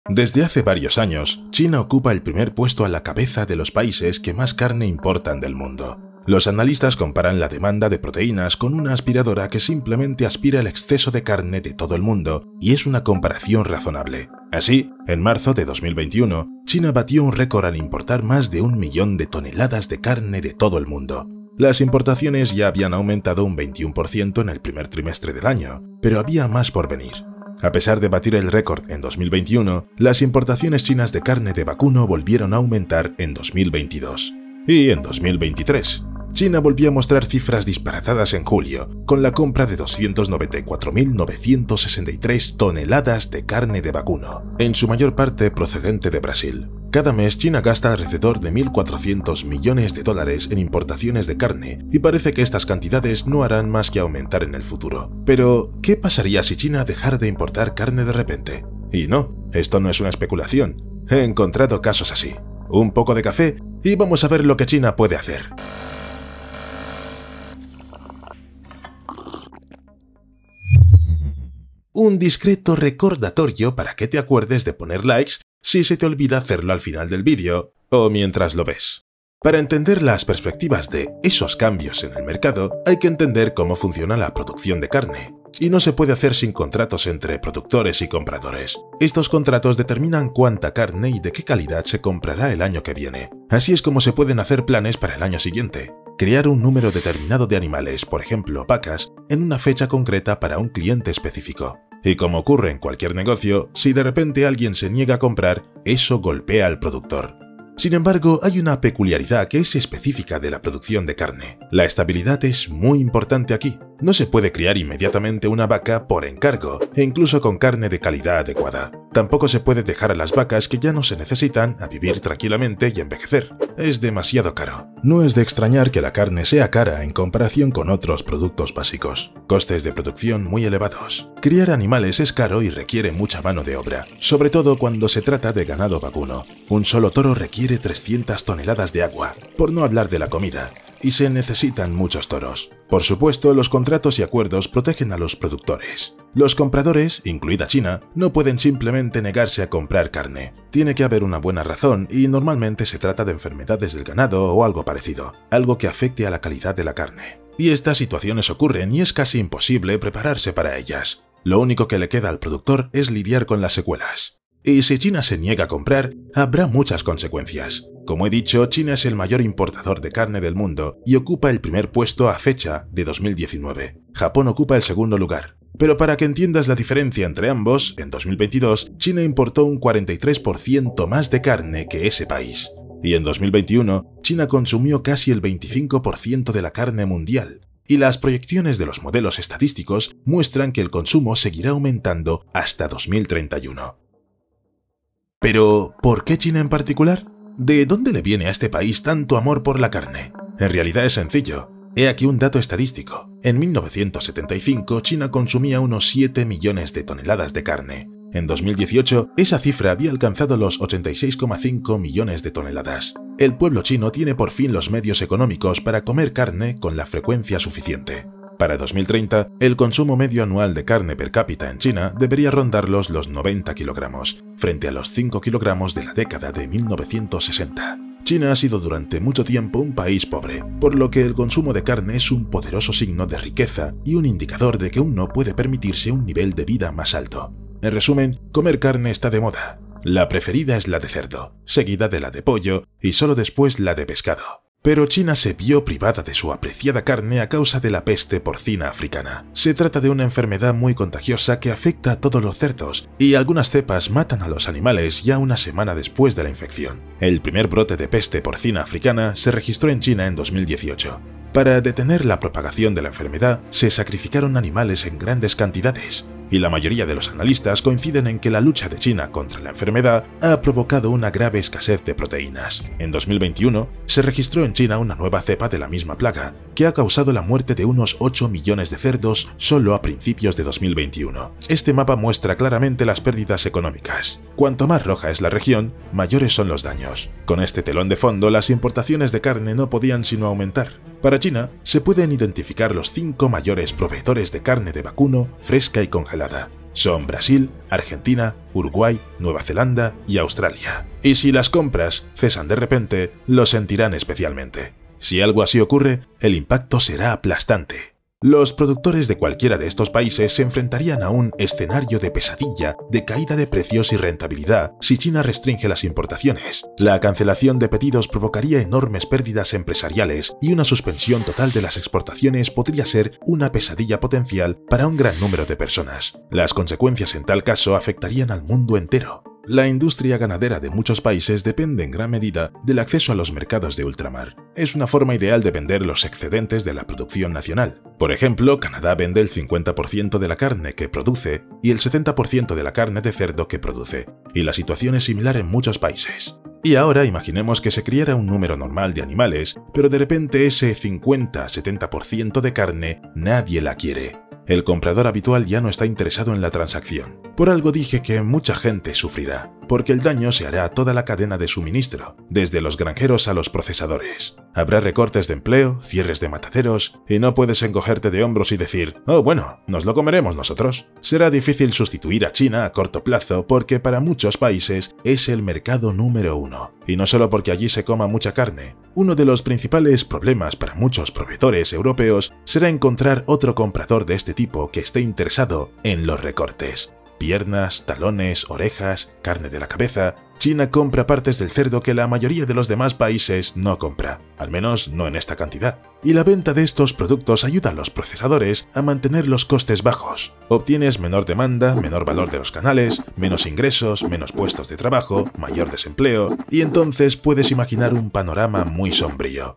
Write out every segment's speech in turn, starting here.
Desde hace varios años, China ocupa el primer puesto a la cabeza de los países que más carne importan del mundo. Los analistas comparan la demanda de proteínas con una aspiradora que simplemente aspira el exceso de carne de todo el mundo, y es una comparación razonable. Así, en marzo de 2021, China batió un récord al importar más de 1 millón de toneladas de carne de todo el mundo. Las importaciones ya habían aumentado un 21% en el primer trimestre del año, pero había más por venir. A pesar de batir el récord en 2021, las importaciones chinas de carne de vacuno volvieron a aumentar en 2022. Y en 2023, China volvió a mostrar cifras disparatadas en julio, con la compra de 294.963 toneladas de carne de vacuno, en su mayor parte procedente de Brasil. Cada mes China gasta alrededor de 1.400 millones de dólares en importaciones de carne, y parece que estas cantidades no harán más que aumentar en el futuro. Pero, ¿qué pasaría si China dejara de importar carne de repente? Y no, esto no es una especulación. He encontrado casos así. Un poco de café y vamos a ver lo que China puede hacer. Un discreto recordatorio para que te acuerdes de poner likes si se te olvida hacerlo al final del vídeo o mientras lo ves. Para entender las perspectivas de esos cambios en el mercado, hay que entender cómo funciona la producción de carne. Y no se puede hacer sin contratos entre productores y compradores. Estos contratos determinan cuánta carne y de qué calidad se comprará el año que viene. Así es como se pueden hacer planes para el año siguiente. Crear un número determinado de animales, por ejemplo vacas, en una fecha concreta para un cliente específico. Y como ocurre en cualquier negocio, si de repente alguien se niega a comprar, eso golpea al productor. Sin embargo, hay una peculiaridad que es específica de la producción de carne. La estabilidad es muy importante aquí. No se puede criar inmediatamente una vaca por encargo, e incluso con carne de calidad adecuada. Tampoco se puede dejar a las vacas que ya no se necesitan a vivir tranquilamente y envejecer. Es demasiado caro. No es de extrañar que la carne sea cara en comparación con otros productos básicos. Costes de producción muy elevados. Criar animales es caro y requiere mucha mano de obra, sobre todo cuando se trata de ganado vacuno. Un solo toro requiere 300 toneladas de agua, por no hablar de la comida. Y se necesitan muchos toros. Por supuesto, los contratos y acuerdos protegen a los productores. Los compradores, incluida China, no pueden simplemente negarse a comprar carne. Tiene que haber una buena razón y normalmente se trata de enfermedades del ganado o algo parecido, algo que afecte a la calidad de la carne. Y estas situaciones ocurren y es casi imposible prepararse para ellas. Lo único que le queda al productor es lidiar con las secuelas. Y si China se niega a comprar, habrá muchas consecuencias. Como he dicho, China es el mayor importador de carne del mundo y ocupa el primer puesto a fecha de 2019. Japón ocupa el segundo lugar. Pero para que entiendas la diferencia entre ambos, en 2022, China importó un 43% más de carne que ese país. Y en 2021, China consumió casi el 25% de la carne mundial. Y las proyecciones de los modelos estadísticos muestran que el consumo seguirá aumentando hasta 2031. Pero, ¿por qué China en particular? ¿De dónde le viene a este país tanto amor por la carne? En realidad es sencillo. He aquí un dato estadístico. En 1975, China consumía unos 7 millones de toneladas de carne. En 2018, esa cifra había alcanzado los 86,5 millones de toneladas. El pueblo chino tiene por fin los medios económicos para comer carne con la frecuencia suficiente. Para 2030, el consumo medio anual de carne per cápita en China debería rondar los 90 kilogramos, frente a los 5 kilogramos de la década de 1960. China ha sido durante mucho tiempo un país pobre, por lo que el consumo de carne es un poderoso signo de riqueza y un indicador de que uno puede permitirse un nivel de vida más alto. En resumen, comer carne está de moda. La preferida es la de cerdo, seguida de la de pollo y solo después la de pescado. Pero China se vio privada de su apreciada carne a causa de la peste porcina africana. Se trata de una enfermedad muy contagiosa que afecta a todos los cerdos, y algunas cepas matan a los animales ya una semana después de la infección. El primer brote de peste porcina africana se registró en China en 2018. Para detener la propagación de la enfermedad, se sacrificaron animales en grandes cantidades. Y la mayoría de los analistas coinciden en que la lucha de China contra la enfermedad ha provocado una grave escasez de proteínas. En 2021, se registró en China una nueva cepa de la misma plaga, que ha causado la muerte de unos 8 millones de cerdos solo a principios de 2021. Este mapa muestra claramente las pérdidas económicas. Cuanto más roja es la región, mayores son los daños. Con este telón de fondo, las importaciones de carne no podían sino aumentar. Para China, se pueden identificar los 5 mayores proveedores de carne de vacuno fresca y congelada. Son Brasil, Argentina, Uruguay, Nueva Zelanda y Australia. Y si las compras cesan de repente, lo sentirán especialmente. Si algo así ocurre, el impacto será aplastante. Los productores de cualquiera de estos países se enfrentarían a un escenario de pesadilla, de caída de precios y rentabilidad si China restringe las importaciones. La cancelación de pedidos provocaría enormes pérdidas empresariales y una suspensión total de las exportaciones podría ser una pesadilla potencial para un gran número de personas. Las consecuencias en tal caso afectarían al mundo entero. La industria ganadera de muchos países depende en gran medida del acceso a los mercados de ultramar. Es una forma ideal de vender los excedentes de la producción nacional. Por ejemplo, Canadá vende el 50% de la carne que produce y el 70% de la carne de cerdo que produce, y la situación es similar en muchos países. Y ahora imaginemos que se criara un número normal de animales, pero de repente ese 50-70% de carne nadie la quiere. El comprador habitual ya no está interesado en la transacción. Por algo dije que mucha gente sufrirá, porque el daño se hará a toda la cadena de suministro, desde los granjeros a los procesadores. Habrá recortes de empleo, cierres de mataderos, y no puedes encogerte de hombros y decir, oh bueno, nos lo comeremos nosotros. Será difícil sustituir a China a corto plazo porque para muchos países es el mercado número uno. Y no solo porque allí se coma mucha carne. Uno de los principales problemas para muchos proveedores europeos será encontrar otro comprador de este tipo que esté interesado en los recortes. Piernas, talones, orejas, carne de la cabeza. China compra partes del cerdo que la mayoría de los demás países no compra, al menos no en esta cantidad. Y la venta de estos productos ayuda a los procesadores a mantener los costes bajos. Obtienes menor demanda, menor valor de los canales, menos ingresos, menos puestos de trabajo, mayor desempleo, y entonces puedes imaginar un panorama muy sombrío.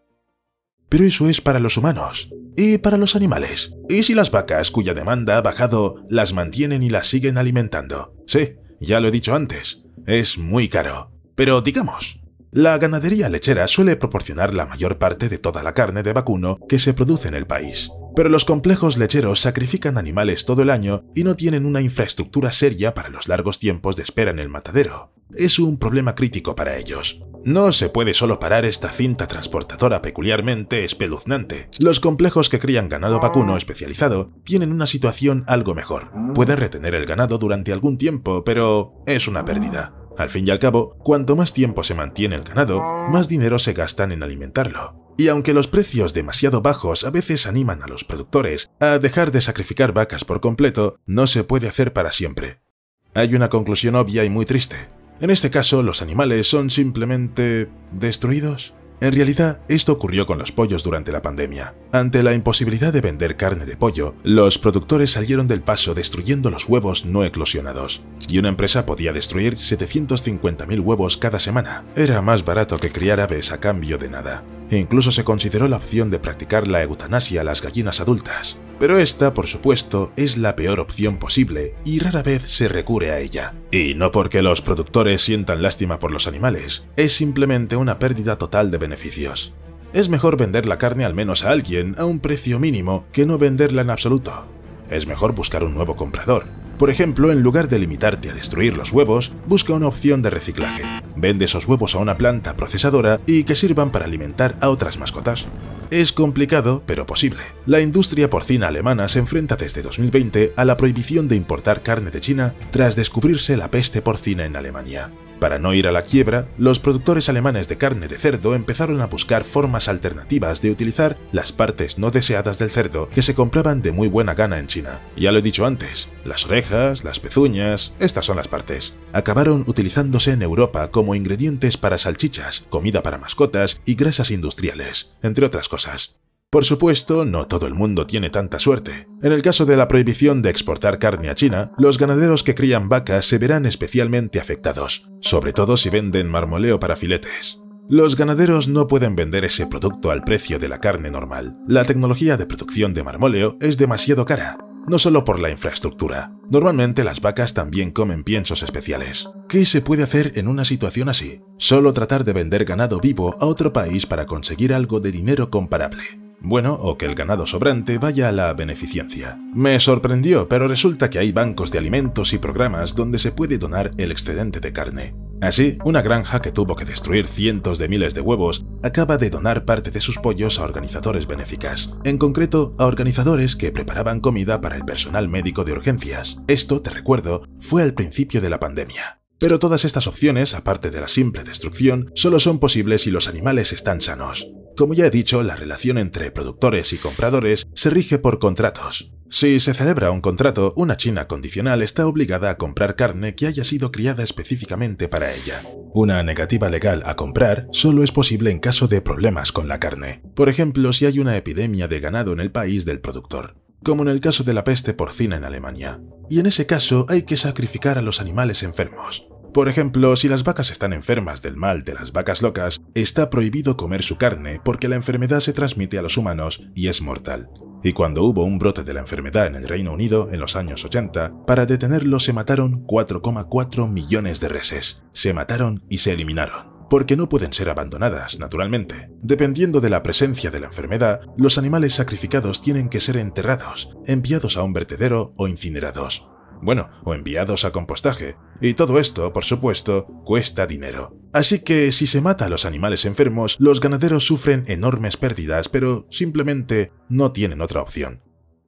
Pero eso es para los humanos. ¿Y para los animales? ¿Y si las vacas cuya demanda ha bajado las mantienen y las siguen alimentando? Sí, ya lo he dicho antes, es muy caro. Pero digamos, la ganadería lechera suele proporcionar la mayor parte de toda la carne de vacuno que se produce en el país. Pero los complejos lecheros sacrifican animales todo el año y no tienen una infraestructura seria para los largos tiempos de espera en el matadero. Es un problema crítico para ellos. No se puede solo parar esta cinta transportadora peculiarmente espeluznante. Los complejos que crían ganado vacuno especializado tienen una situación algo mejor. Pueden retener el ganado durante algún tiempo, pero es una pérdida. Al fin y al cabo, cuanto más tiempo se mantiene el ganado, más dinero se gastan en alimentarlo. Y aunque los precios demasiado bajos a veces animan a los productores a dejar de sacrificar vacas por completo, no se puede hacer para siempre. Hay una conclusión obvia y muy triste. En este caso, los animales son simplemente destruidos. En realidad, esto ocurrió con los pollos durante la pandemia. Ante la imposibilidad de vender carne de pollo, los productores salieron del paso destruyendo los huevos no eclosionados. Y una empresa podía destruir 750.000 huevos cada semana. Era más barato que criar aves a cambio de nada. E incluso se consideró la opción de practicar la eutanasia a las gallinas adultas. Pero esta, por supuesto, es la peor opción posible y rara vez se recurre a ella. Y no porque los productores sientan lástima por los animales, es simplemente una pérdida total de beneficios. Es mejor vender la carne al menos a alguien a un precio mínimo que no venderla en absoluto. Es mejor buscar un nuevo comprador. Por ejemplo, en lugar de limitarte a destruir los huevos, busca una opción de reciclaje. Vende esos huevos a una planta procesadora y que sirvan para alimentar a otras mascotas. Es complicado, pero posible. La industria porcina alemana se enfrenta desde 2020 a la prohibición de importar carne de China tras descubrirse la peste porcina en Alemania. Para no ir a la quiebra, los productores alemanes de carne de cerdo empezaron a buscar formas alternativas de utilizar las partes no deseadas del cerdo que se compraban de muy buena gana en China. Ya lo he dicho antes, las orejas, las pezuñas, estas son las partes. Acabaron utilizándose en Europa como ingredientes para salchichas, comida para mascotas y grasas industriales, entre otras cosas. Por supuesto, no todo el mundo tiene tanta suerte. En el caso de la prohibición de exportar carne a China, los ganaderos que crían vacas se verán especialmente afectados, sobre todo si venden marmoleo para filetes. Los ganaderos no pueden vender ese producto al precio de la carne normal. La tecnología de producción de marmoleo es demasiado cara, no solo por la infraestructura. Normalmente las vacas también comen piensos especiales. ¿Qué se puede hacer en una situación así? Solo tratar de vender ganado vivo a otro país para conseguir algo de dinero comparable. Bueno, o que el ganado sobrante vaya a la beneficencia. Me sorprendió, pero resulta que hay bancos de alimentos y programas donde se puede donar el excedente de carne. Así, una granja que tuvo que destruir cientos de miles de huevos acaba de donar parte de sus pollos a organizaciones benéficas, en concreto a organizadores que preparaban comida para el personal médico de urgencias. Esto, te recuerdo, fue al principio de la pandemia. Pero todas estas opciones, aparte de la simple destrucción, solo son posibles si los animales están sanos. Como ya he dicho, la relación entre productores y compradores se rige por contratos. Si se celebra un contrato, una china condicional está obligada a comprar carne que haya sido criada específicamente para ella. Una negativa legal a comprar solo es posible en caso de problemas con la carne. Por ejemplo, si hay una epidemia de ganado en el país del productor, como en el caso de la peste porcina en Alemania. Y en ese caso hay que sacrificar a los animales enfermos. Por ejemplo, si las vacas están enfermas del mal de las vacas locas, está prohibido comer su carne porque la enfermedad se transmite a los humanos y es mortal. Y cuando hubo un brote de la enfermedad en el Reino Unido en los años 80, para detenerlo se mataron 4,4 millones de reses. Se mataron y se eliminaron, porque no pueden ser abandonadas, naturalmente. Dependiendo de la presencia de la enfermedad, los animales sacrificados tienen que ser enterrados, enviados a un vertedero o incinerados. Bueno, o enviados a compostaje. Y todo esto, por supuesto, cuesta dinero. Así que si se mata a los animales enfermos, los ganaderos sufren enormes pérdidas, pero simplemente no tienen otra opción.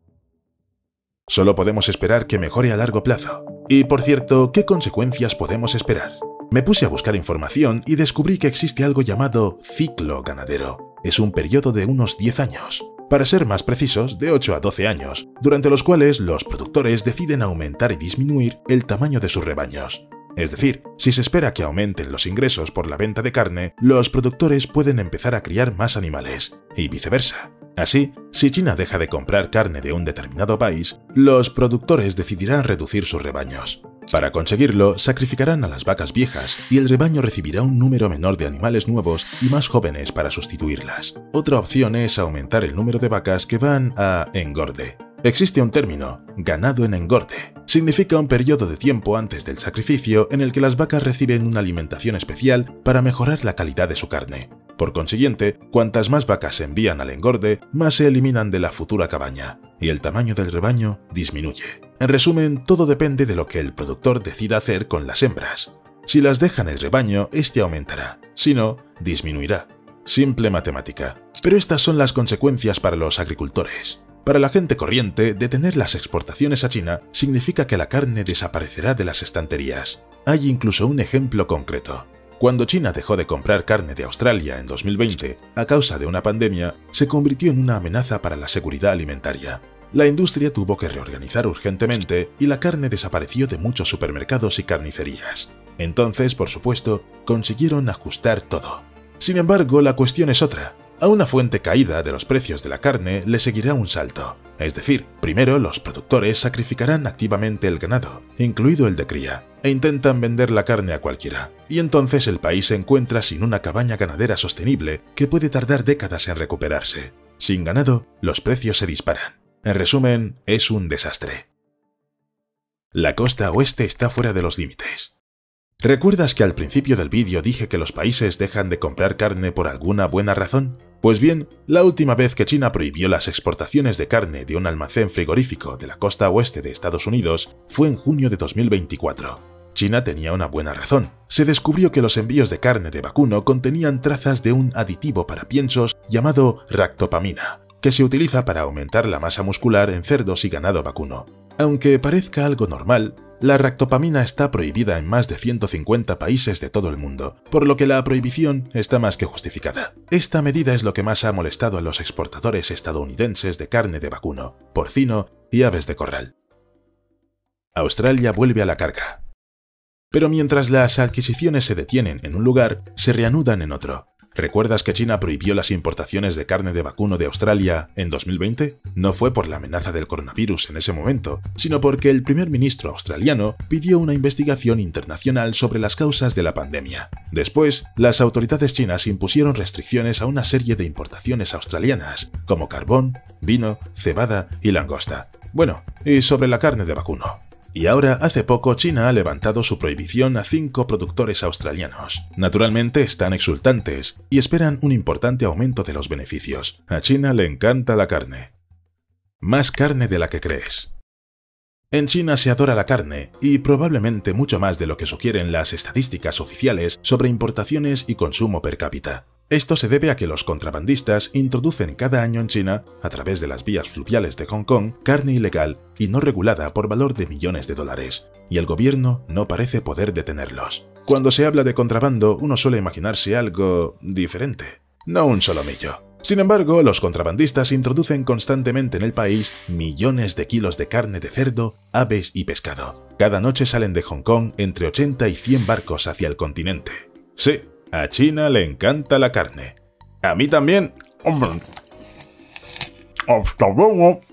Solo podemos esperar que mejore a largo plazo. Y por cierto, ¿qué consecuencias podemos esperar? Me puse a buscar información y descubrí que existe algo llamado ciclo ganadero. Es un periodo de unos 10 años. Para ser más precisos, de 8 a 12 años, durante los cuales los productores deciden aumentar y disminuir el tamaño de sus rebaños. Es decir, si se espera que aumenten los ingresos por la venta de carne, los productores pueden empezar a criar más animales, y viceversa. Así, si China deja de comprar carne de un determinado país, los productores decidirán reducir sus rebaños. Para conseguirlo, sacrificarán a las vacas viejas y el rebaño recibirá un número menor de animales nuevos y más jóvenes para sustituirlas. Otra opción es aumentar el número de vacas que van a engorde. Existe un término, ganado en engorde. Significa un periodo de tiempo antes del sacrificio en el que las vacas reciben una alimentación especial para mejorar la calidad de su carne. Por consiguiente, cuantas más vacas se envían al engorde, más se eliminan de la futura cabaña, y el tamaño del rebaño disminuye. En resumen, todo depende de lo que el productor decida hacer con las hembras. Si las deja en el rebaño, este aumentará, si no, disminuirá. Simple matemática. Pero estas son las consecuencias para los agricultores. Para la gente corriente, detener las exportaciones a China significa que la carne desaparecerá de las estanterías. Hay incluso un ejemplo concreto. Cuando China dejó de comprar carne de Australia en 2020 a causa de una pandemia, se convirtió en una amenaza para la seguridad alimentaria. La industria tuvo que reorganizar urgentemente y la carne desapareció de muchos supermercados y carnicerías. Entonces, por supuesto, consiguieron ajustar todo. Sin embargo, la cuestión es otra. A una fuente caída de los precios de la carne le seguirá un salto. Es decir, primero los productores sacrificarán activamente el ganado, incluido el de cría, e intentan vender la carne a cualquiera. Y entonces el país se encuentra sin una cabaña ganadera sostenible que puede tardar décadas en recuperarse. Sin ganado, los precios se disparan. En resumen, es un desastre. La costa oeste está fuera de los límites. ¿Recuerdas que al principio del vídeo dije que los países dejan de comprar carne por alguna buena razón? Pues bien, la última vez que China prohibió las exportaciones de carne de un almacén frigorífico de la costa oeste de Estados Unidos fue en junio de 2024. China tenía una buena razón. Se descubrió que los envíos de carne de vacuno contenían trazas de un aditivo para piensos llamado ractopamina, que se utiliza para aumentar la masa muscular en cerdos y ganado vacuno. Aunque parezca algo normal, la ractopamina está prohibida en más de 150 países de todo el mundo, por lo que la prohibición está más que justificada. Esta medida es lo que más ha molestado a los exportadores estadounidenses de carne de vacuno, porcino y aves de corral. Australia vuelve a la carga. Pero mientras las adquisiciones se detienen en un lugar, se reanudan en otro. ¿Recuerdas que China prohibió las importaciones de carne de vacuno de Australia en 2020? No fue por la amenaza del coronavirus en ese momento, sino porque el primer ministro australiano pidió una investigación internacional sobre las causas de la pandemia. Después, las autoridades chinas impusieron restricciones a una serie de importaciones australianas, como carbón, vino, cebada y langosta. Bueno, y sobre la carne de vacuno. Y ahora, hace poco, China ha levantado su prohibición a 5 productores australianos. Naturalmente están exultantes y esperan un importante aumento de los beneficios. A China le encanta la carne. Más carne de la que crees. En China se adora la carne, y probablemente mucho más de lo que sugieren las estadísticas oficiales sobre importaciones y consumo per cápita. Esto se debe a que los contrabandistas introducen cada año en China, a través de las vías fluviales de Hong Kong, carne ilegal y no regulada por valor de millones de dólares, y el gobierno no parece poder detenerlos. Cuando se habla de contrabando, uno suele imaginarse algo diferente, no un solomillo. Sin embargo, los contrabandistas introducen constantemente en el país millones de kilos de carne de cerdo, aves y pescado. Cada noche salen de Hong Kong entre 80 y 100 barcos hacia el continente. Sí, a China le encanta la carne. A mí también. Hasta luego.